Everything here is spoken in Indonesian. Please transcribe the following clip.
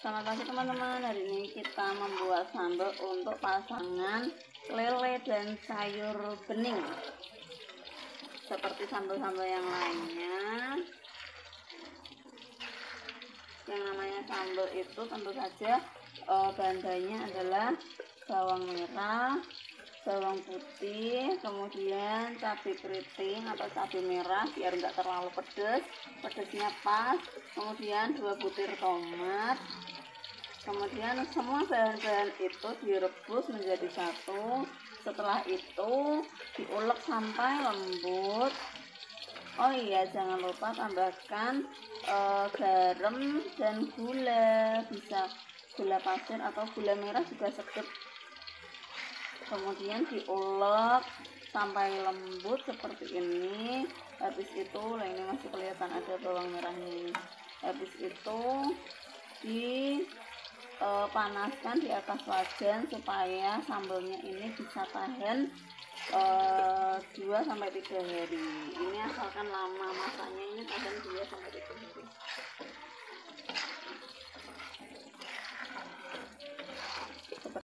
Selamat pagi teman-teman. Hari ini kita membuat sambal untuk pasangan lele dan sayur bening. Seperti sambal-sambal yang lainnya, yang namanya sambal itu tentu saja bahan-bahannya adalah bawang merah, bawang putih, kemudian cabai keriting atau cabai merah biar enggak terlalu pedas, pedasnya pas, kemudian 2 butir tomat. Kemudian semua bahan-bahan itu direbus menjadi satu. Setelah itu diulek sampai lembut. Oh iya, jangan lupa tambahkan garam dan gula, bisa gula pasir atau gula merah juga sedap. Kemudian diulek sampai lembut seperti ini. Habis itu, nah ini masih kelihatan ada bawang merahnya ini. Habis itu panaskan di atas wajan supaya sambalnya ini bisa tahan 2-3 hari. Ini asalkan lama masaknya, ini tahan 2-3 hari.